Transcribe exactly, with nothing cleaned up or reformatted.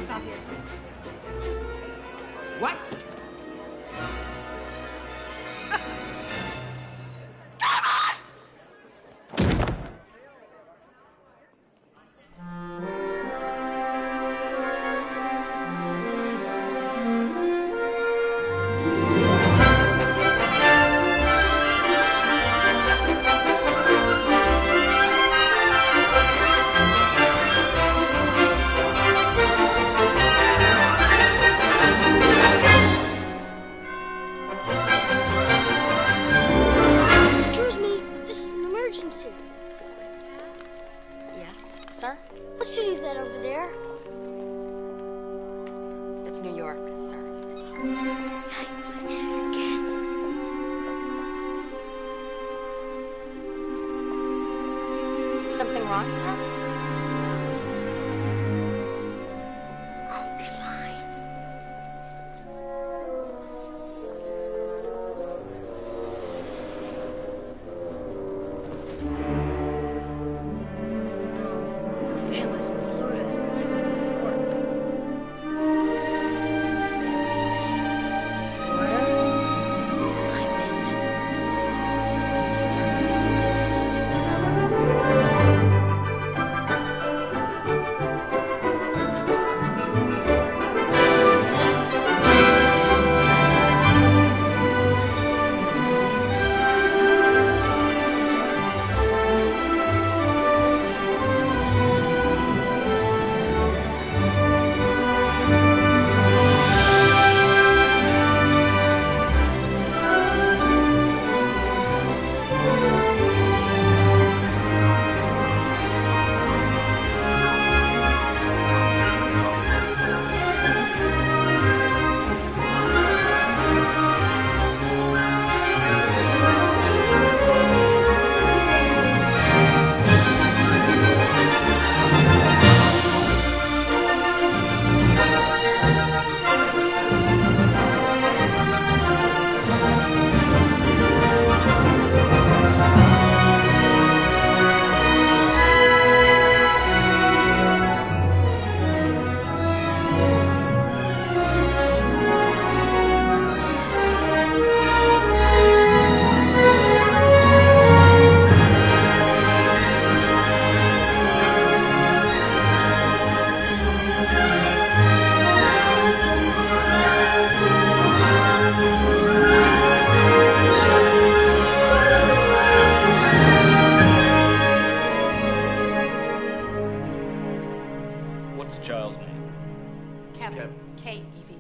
It's not here. What? Yes, sir? What city is that over there? That's New York, sir. Yikes, I did it again. Something wrong, sir? I'll be fine. Violas in Florida. Work. Florida? I'm What's the child's name? Kevin. K E V